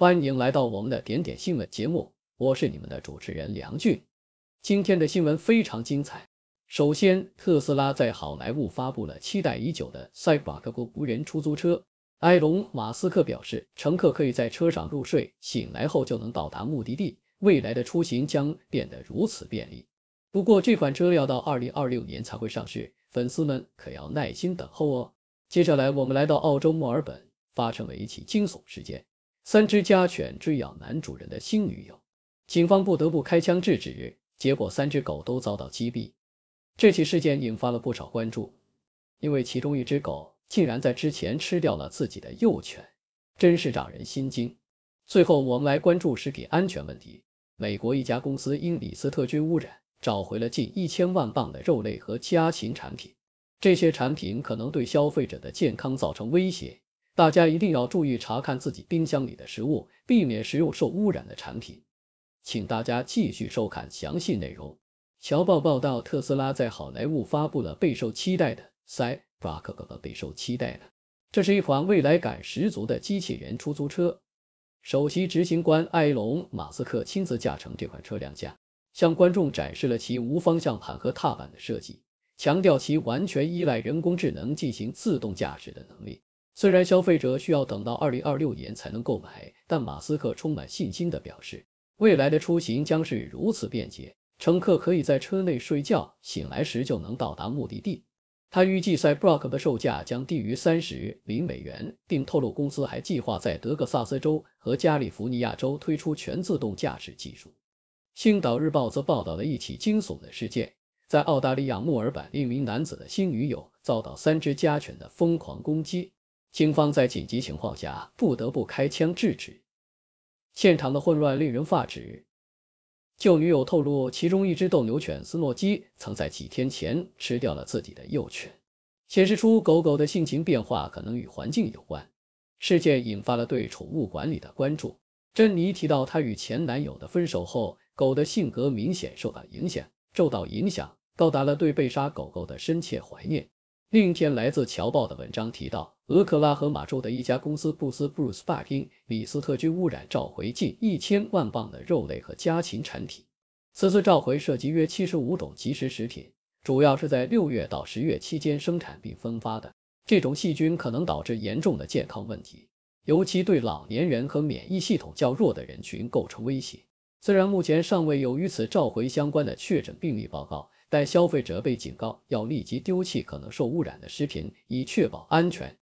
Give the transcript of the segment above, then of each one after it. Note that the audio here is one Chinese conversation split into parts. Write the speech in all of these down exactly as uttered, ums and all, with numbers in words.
欢迎来到我们的点点新闻节目，我是你们的主持人梁俊。今天的新闻非常精彩。首先，特斯拉在好莱坞发布了期待已久的 Cybertruck 无人出租车。埃隆·马斯克表示，乘客可以在车上入睡，醒来后就能到达目的地，未来的出行将变得如此便利。不过，这款车要到二零二六年才会上市，粉丝们可要耐心等候哦。接下来，我们来到澳洲墨尔本，发生了一起惊悚事件。三只家犬追咬男主人的新女友，警方不得不开枪制止，结果三只狗都遭到击毙。这起事件引发了不少关注，因为其中一只狗竟然在之前吃掉了自己的幼犬，真是让人心惊。最后，我们来关注食品安全问题。美国一家公司因李斯特菌污染，召回了近一千万磅的肉类和家禽产品，这些产品可能对消费者的健康造成威胁。大家一定要注意查看自己冰箱里的食物，避免食用受污染的产品。请大家继续收看详细内容。侨报报道，特斯拉在好莱坞发布了备受期待的 Cybertruck， 备受期待的，这是一款未来感十足的机器人出租车。首席执行官埃隆·马斯克亲自驾乘这款车亮相，向观众展示了其无方向盘和踏板的设计，强调其完全依赖人工智能进行自动驾驶的能力。虽然消费者需要等到二零二六年才能购买，但马斯克充满信心地表示，未来的出行将是如此便捷，乘客可以在车内睡觉，醒来时就能到达目的地。他预计 Cybertruck 的售价将低于三十零美元，并透露公司还计划在德克萨斯州和加利福尼亚州推出全自动驾驶技术。星岛日报则报道了一起惊悚的事件，在澳大利亚墨尔本，一名男子的新女友遭到三只家犬的疯狂攻击。警方在紧急情况下不得不开枪制止，现场的混乱令人发指。旧女友透露，其中一只斗牛犬斯诺基曾在几天前吃掉了自己的幼犬，显示出狗狗的性情变化可能与环境有关。事件引发了对宠物管理的关注。珍妮提到，她与前男友的分手后，狗的性格明显受到影响，受到影响高达了对被杀狗狗的深切怀念。另一篇来自侨报的文章提到，俄克拉荷马州的一家公司布斯布鲁斯巴因李斯特菌污染召回近一千万磅的肉类和家禽产品。此次召回涉及约七十五种即食食品，主要是在六月到十月期间生产并分发的。这种细菌可能导致严重的健康问题，尤其对老年人和免疫系统较弱的人群构成威胁。虽然目前尚未有与此召回相关的确诊病例报告，但消费者被警告要立即丢弃可能受污染的食品，以确保安全。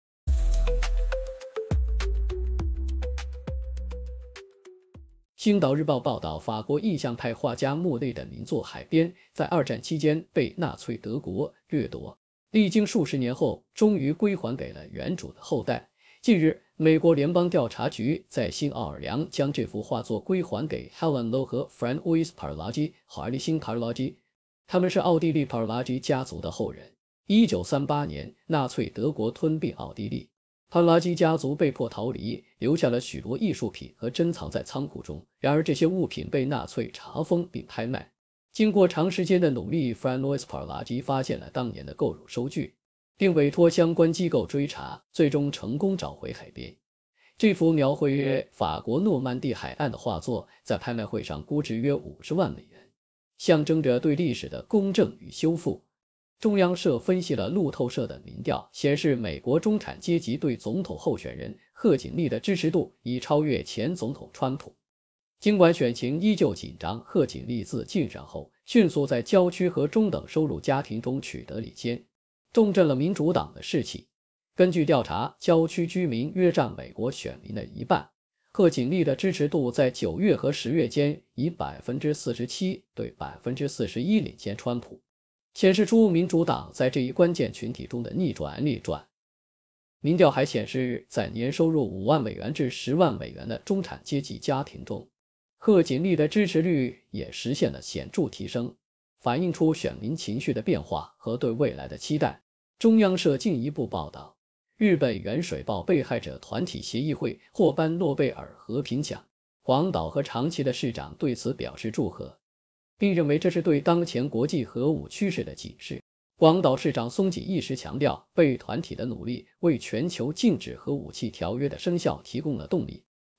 星岛日报报道，法国意象派画家莫内的名作《海边》在二战期间被纳粹德国掠夺，历经数十年后，终于归还给了原主的后代。近日，美国联邦调查局在新奥尔良将这幅画作归还给 Helen Low 和 Francois Parlagi 华利辛卡尔拉基，他们是奥地利帕尔拉基家族的后人。一九三八年，纳粹德国吞并奥地利，帕尔拉基家族被迫逃离，留下了许多艺术品和珍藏在仓库中。然而，这些物品被纳粹查封并拍卖。经过长时间的努力 ，Francois 帕尔拉基发现了当年的购入收据，并委托相关机构追查，最终成功找回海边。这幅描绘法国诺曼底海岸的画作在拍卖会上估值约五十万美元，象征着对历史的公正与修复。中央社分析了路透社的民调，显示美国中产阶级对总统候选人贺锦丽的支持度已超越前总统川普。尽管选情依旧紧张，贺锦丽自竞选后迅速在郊区和中等收入家庭中取得领先，重振了民主党的士气。根据调查，郊区居民约占美国选民的一半。贺锦丽的支持度在九月和十月间以 百分之四十七 对 百分之四十一 领先川普，显示出民主党在这一关键群体中的逆转逆转。民调还显示，在年收入五万美元至十万美元的中产阶级家庭中，贺锦丽的支持率也实现了显著提升，反映出选民情绪的变化和对未来的期待。中央社进一步报道，日本原水爆被害者团体协议会获颁诺贝尔和平奖，广岛和长崎的市长对此表示祝贺，并认为这是对当前国际核武趋势的警示。广岛市长松井一时强调，被团体的努力为全球禁止核武器条约的生效提供了动力。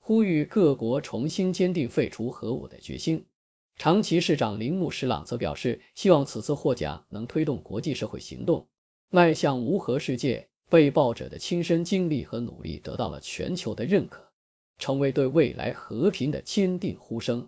呼吁各国重新坚定废除核武的决心。长崎市长铃木史朗则表示，希望此次获奖能推动国际社会行动，迈向无核世界。被爆者的亲身经历和努力得到了全球的认可，成为对未来和平的坚定呼声。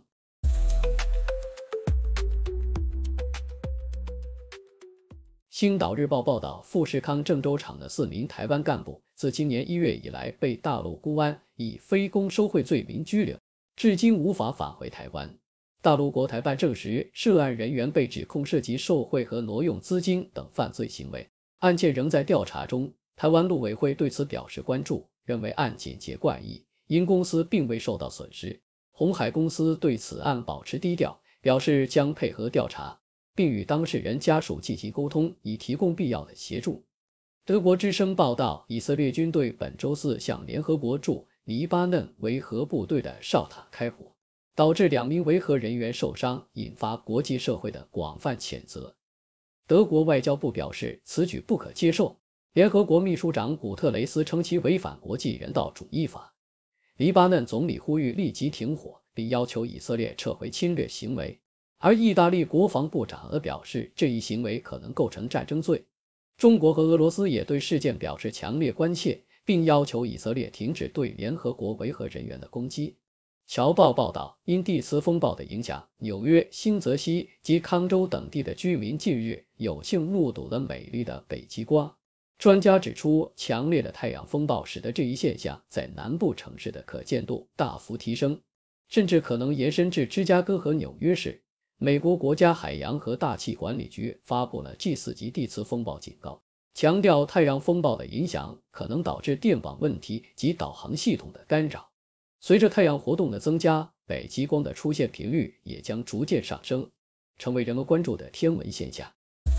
星岛日报报道，富士康郑州厂的四名台湾干部自今年一月以来被大陆公安以非公收贿罪名拘留，至今无法返回台湾。大陆国台办证实，涉案人员被指控涉及受贿和挪用资金等犯罪行为，案件仍在调查中。台湾陆委会对此表示关注，认为案简洁怪异，因公司并未受到损失。鸿海公司对此案保持低调，表示将配合调查，并与当事人家属进行沟通，以提供必要的协助。德国之声报道，以色列军队本周四向联合国驻黎巴嫩维和部队的哨塔开火，导致两名维和人员受伤，引发国际社会的广泛谴责。德国外交部表示，此举不可接受。联合国秘书长古特雷斯称其违反国际人道主义法。黎巴嫩总理呼吁立即停火，并要求以色列撤回侵略行为。而意大利国防部长则表示，这一行为可能构成战争罪。中国和俄罗斯也对事件表示强烈关切，并要求以色列停止对联合国维和人员的攻击。侨报报道，因地磁风暴的影响，纽约、新泽西及康州等地的居民近日有幸目睹了美丽的北极光。专家指出，强烈的太阳风暴使得这一现象在南部城市的可见度大幅提升，甚至可能延伸至芝加哥和纽约市。美国国家海洋和大气管理局发布了 G 四 级地磁风暴警告，强调太阳风暴的影响可能导致电网问题及导航系统的干扰。随着太阳活动的增加，北极光的出现频率也将逐渐上升，成为人们关注的天文现象。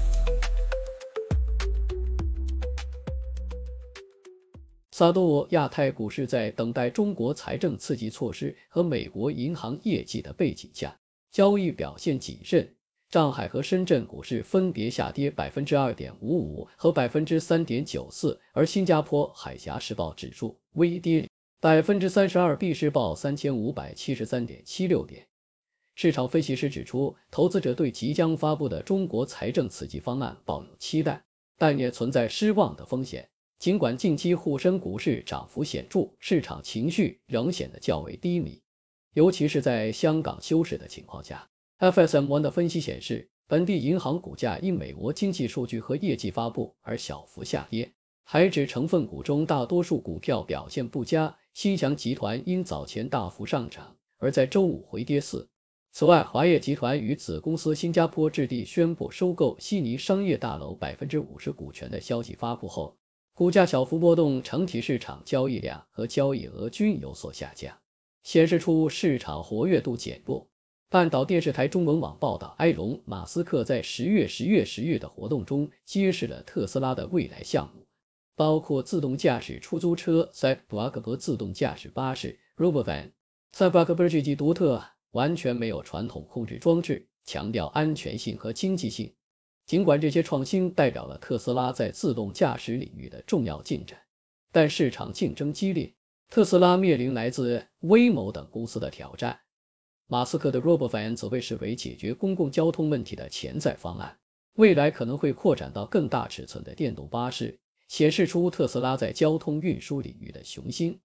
萨多沃亚太股市在等待中国财政刺激措施和美国银行业绩的背景下，交易表现谨慎。上海和深圳股市分别下跌 百分之二点五五 和 百分之三点九四， 而新加坡海峡时报指数微跌 百分之三十二， 闭市报 三千五百七十三点七六 点。市场分析师指出，投资者对即将发布的中国财政刺激方案抱有期待，但也存在失望的风险。尽管近期沪深股市涨幅显著，市场情绪仍显得较为低迷，尤其是在香港休市的情况下。F S M 的分析显示，本地银行股价因美国经济数据和业绩发布而小幅下跌，还指成分股中大多数股票表现不佳，新翔集团因早前大幅上涨而在周五回跌四。此外，华业集团与子公司新加坡置地宣布收购悉尼商业大楼 百分之五十 股权的消息发布后，股价小幅波动，整体市场交易量和交易额均有所下降，显示出市场活跃度减弱。半岛电视台中文网报道，埃隆·马斯克在十月十月十日的活动中揭示了特斯拉的未来项目，包括自动驾驶出租车 Cybertruck 和自动驾驶巴士 Robovan。Cybertruck 这级独特，完全没有传统控制装置，强调安全性和经济性。尽管这些创新代表了特斯拉在自动驾驶领域的重要进展，但市场竞争激烈，特斯拉面临来自威某等公司的挑战。马斯克的 Robovan 则被视为解决公共交通问题的潜在方案，未来可能会扩展到更大尺寸的电动巴士，显示出特斯拉在交通运输领域的雄心。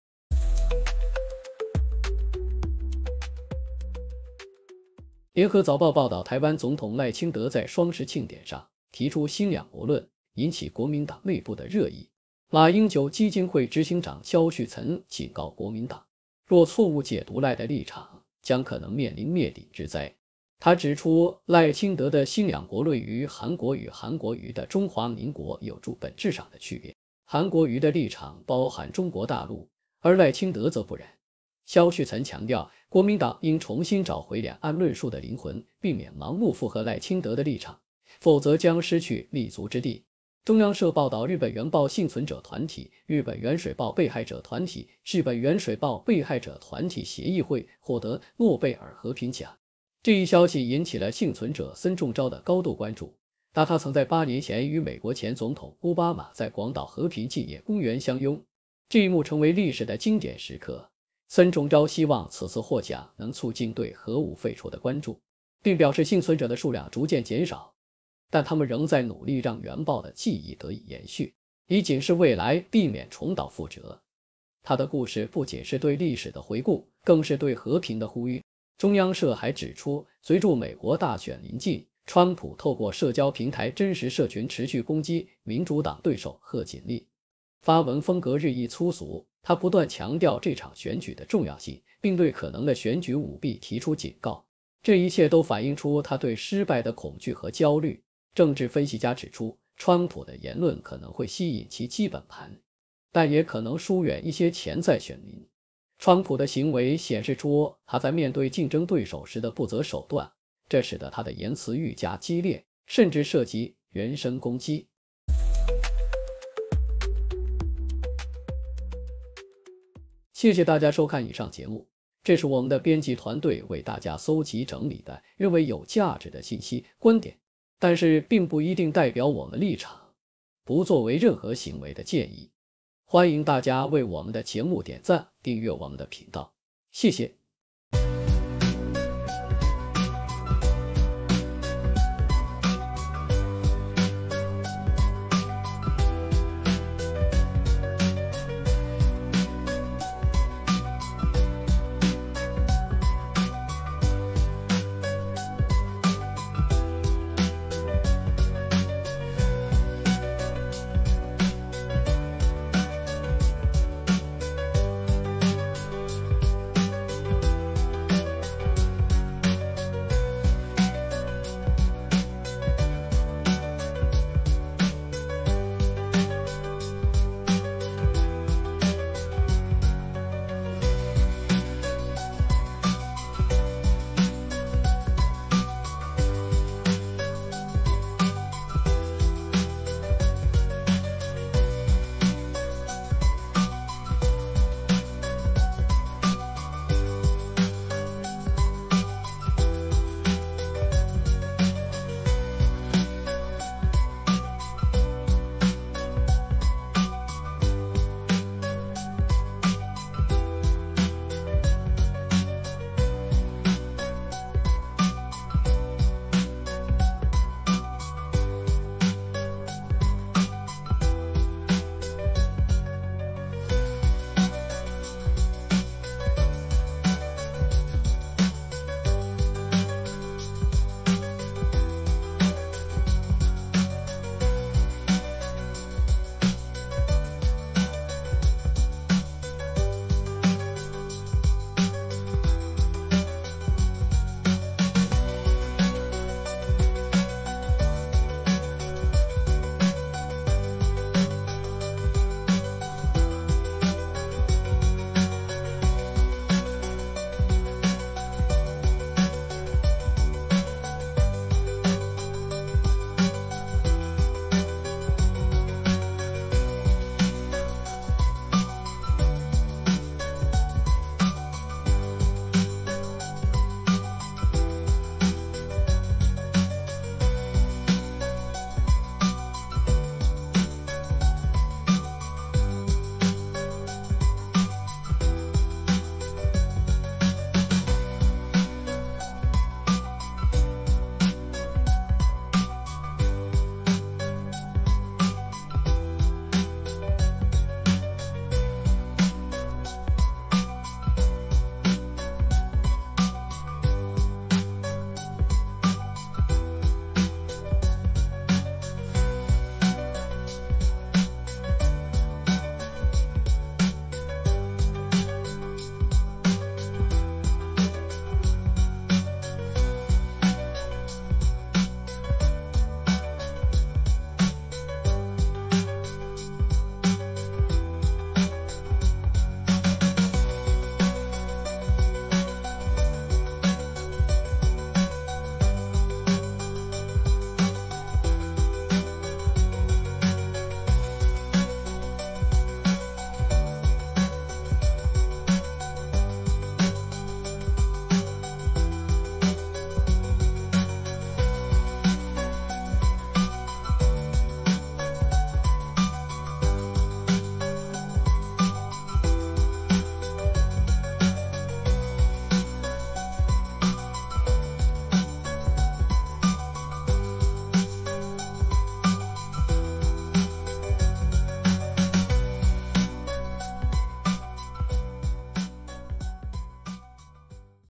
联合早报报道，台湾总统赖清德在双十庆典上提出新两国论，引起国民党内部的热议。马英九基金会执行长萧旭岑警告国民党，若错误解读赖的立场，将可能面临灭顶之灾。他指出，赖清德的新两国论与韩国与韩国瑜的中华民国有着本质上的区别。韩国瑜的立场包含中国大陆，而赖清德则不然。萧旭岑强调，国民党应重新找回两岸论述的灵魂，避免盲目附和赖清德的立场，否则将失去立足之地。中央社报道，日本原爆幸存者团体、日本原水爆被害者团体、日本原水爆被害者团体协议会获得诺贝尔和平奖。这一消息引起了幸存者孙仲昭的高度关注，但他曾在八年前与美国前总统奥巴马在广岛和平纪念公园相拥，这一幕成为历史的经典时刻。 孙中昭希望此次获奖能促进对核武废除的关注，并表示幸存者的数量逐渐减少，但他们仍在努力让原爆的记忆得以延续，以警示未来，避免重蹈覆辙。他的故事不仅是对历史的回顾，更是对和平的呼吁。中央社还指出，随着美国大选临近，川普透过社交平台真实社群持续攻击民主党对手贺锦丽，发文风格日益粗俗。他不断强调这场选举的重要性，并对可能的选举舞弊提出警告。这一切都反映出他对失败的恐惧和焦虑。政治分析家指出，川普的言论可能会吸引其基本盘，但也可能疏远一些潜在选民。川普的行为显示出他在面对竞争对手时的不择手段，这使得他的言辞愈加激烈，甚至涉及人身攻击。谢谢大家收看以上节目，这是我们的编辑团队为大家搜集整理的认为有价值的信息观点，但是并不一定代表我们立场，不作为任何行为的建议。欢迎大家为我们的节目点赞，订阅我们的频道，谢谢。